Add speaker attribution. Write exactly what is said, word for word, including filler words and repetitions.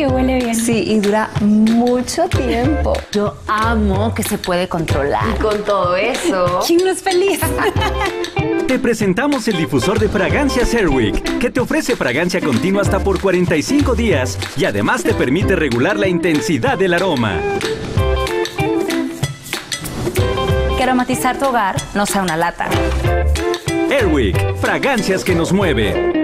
Speaker 1: que huele bien.
Speaker 2: Sí, y dura mucho tiempo.
Speaker 3: Yo amo que se puede controlar.
Speaker 2: Y con todo eso...
Speaker 1: ¿Quién no es feliz?
Speaker 4: Te presentamos el difusor de fragancias Airwick, que te ofrece fragancia continua hasta por cuarenta y cinco días y además te permite regular la intensidad del aroma.
Speaker 3: Que aromatizar tu hogar no sea una lata.
Speaker 4: Airwick, fragancias que nos mueven.